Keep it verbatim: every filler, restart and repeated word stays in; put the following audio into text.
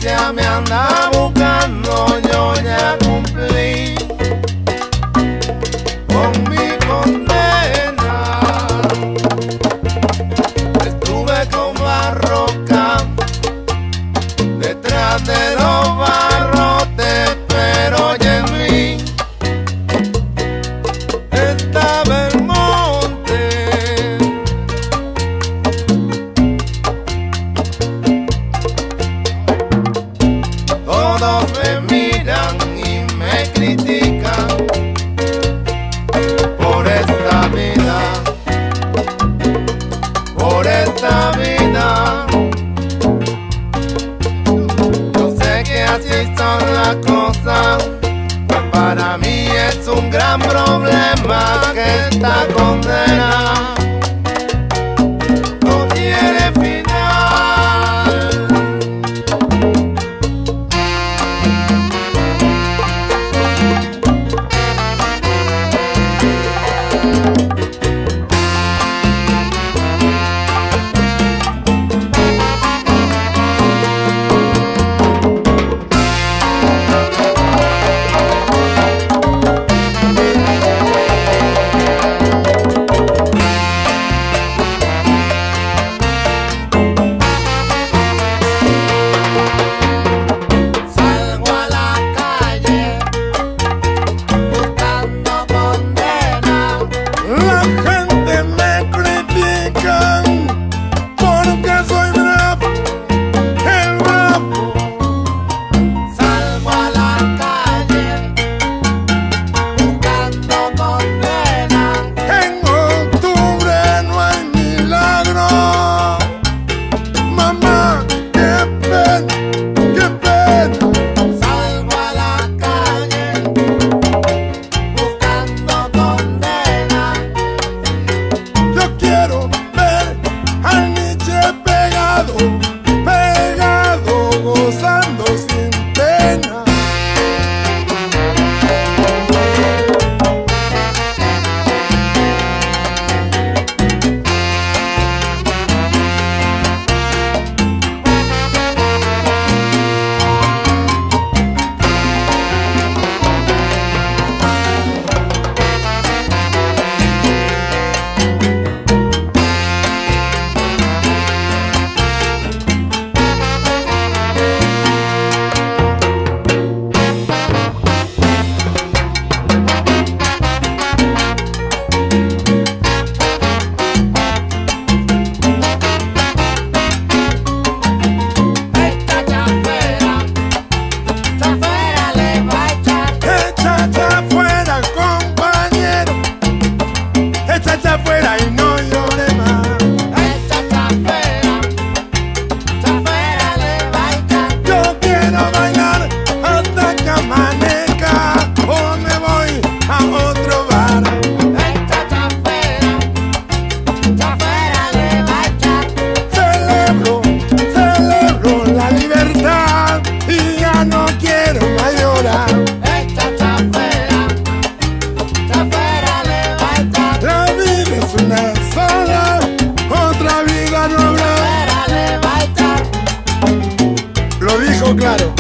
ella me anda buscando, yo ya cumplí con mi condena. Estuve con Barroca detrás de los barrotes, pero oye en mí estaba el monte. Todos me miran y me critican por esta vida, por esta vida. Yo sé que así son las cosas, pues para mí es un gran problema que esta condena no tiene final. Afuera y no llore más. Esta chafera, chafera le va a echar. Yo quiero bailar hasta que amanezca o me voy a otro bar. Esta chafera, chafera le va a echar. Celebro, celebro la libertad y ya no quiero más llorar. Esta chafera, chafera le va a echar. La vida es una sola, otra vida no habrá. Chafera le va a echar. Lo dijo claro.